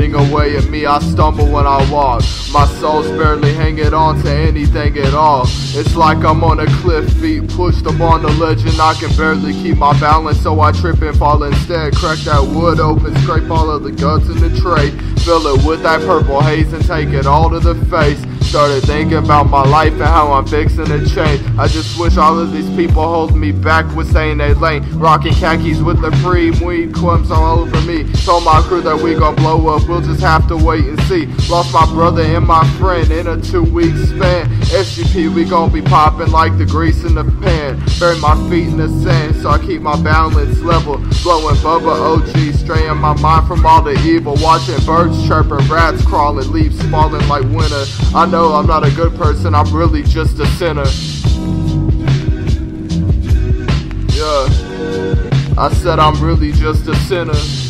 eating away at me. I stumble when I walk. My soul's barely hanging on to anything at all. It's like I'm on a cliff, feet pushed up on the ledge, and I can barely keep my balance, so I trip and fall instead. Crack that wood open, scrape all of the guts in the tray, fill it with that purple haze and take it all to the face. Started thinking about my life and how I'm fixing to change. I just wish all of these people holding me back with saying they lame. Rocking khakis with the free weed clumps all over me. Told my crew that we gon' blow up, we'll just have to wait and see. Lost my brother and my friend in a 2-week span. SGP, we gon' be popping like the grease in the pan. Bury my feet in the sand so I keep my balance level. Blowing Bubba OG, straying my mind from all the evil. Watching birds chirping, rats crawling, leaves falling like winter. I know I'm not a good person, I'm really just a sinner. Yeah, I said I'm really just a sinner.